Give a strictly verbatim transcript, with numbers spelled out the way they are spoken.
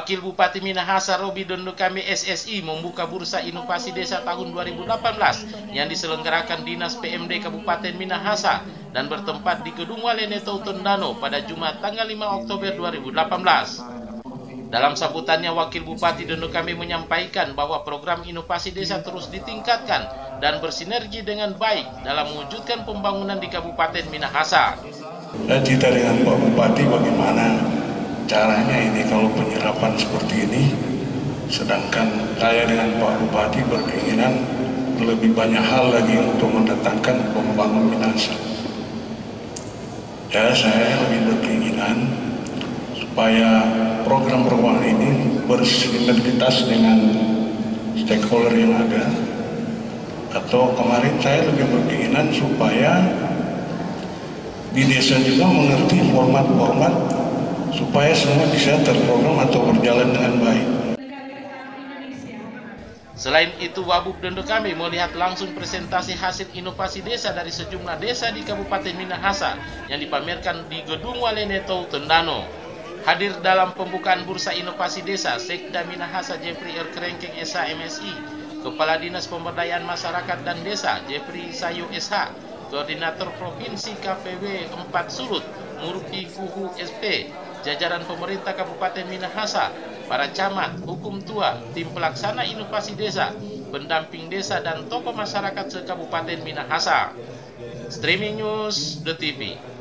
Wakil Bupati Minahasa Robi Dondo Kami S S I membuka Bursa Inovasi Desa tahun dua ribu delapan belas yang diselenggarakan Dinas P M D Kabupaten Minahasa dan bertempat di Gedung Walenetou Tondano pada Jumat tanggal lima Oktober dua ribu delapan belas. Dalam sambutannya, Wakil Bupati Dondo Kami menyampaikan bahwa program inovasi desa terus ditingkatkan dan bersinergi dengan baik dalam mewujudkan pembangunan di Kabupaten Minahasa. Dan kita dengan Pak Bupati bagaimana caranya ini kalau penyerapan seperti ini, sedangkan saya dengan Pak Bupati berkeinginan lebih banyak hal lagi untuk mendatangkan pembangun Minahasa. Ya, saya lebih berkeinginan supaya program-program ini bersinergitas dengan stakeholder yang ada. Atau kemarin saya lebih berkeinginan supaya di desa juga mengerti format-format supaya semua bisa terprogram atau berjalan dengan baik. Selain itu, Wabub Dondo Kami melihat langsung presentasi hasil inovasi desa dari sejumlah desa di Kabupaten Minahasa yang dipamerkan di Gedung Walenetou Tondano. Hadir dalam pembukaan Bursa Inovasi Desa Sekda Minahasa Jeffrey R. Kerengkeng S H M S I, Kepala Dinas Pemberdayaan Masyarakat dan Desa Jeffrey Sayu S H, Koordinator Provinsi K P W empat Sulut Murpi Kuhu S P, jajaran pemerintah Kabupaten Minahasa, para camat, hukum tua, tim pelaksana inovasi desa, pendamping desa dan tokoh masyarakat se-Kabupaten Minahasa. Streaming News The T V.